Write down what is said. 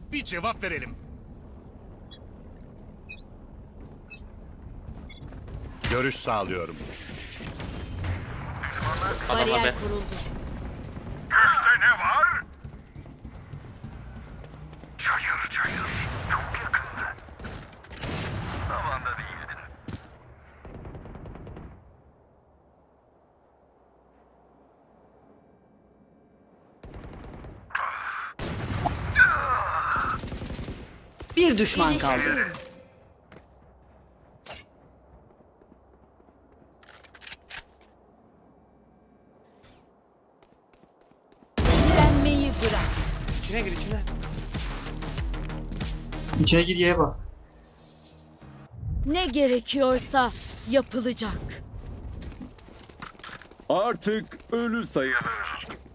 Bir cevap verelim. Görüş sağlıyorum. Adama be. Bariyer kuruldu. Gökte ne var? Çayır çayır. Çok yakında. Zamanda değildin. Bir düşman kaldı. Direnmeyi bırak. İçine gir içine. İçeri gir, Y'ye bas. Ne gerekiyorsa yapılacak. Artık ölü sayılır.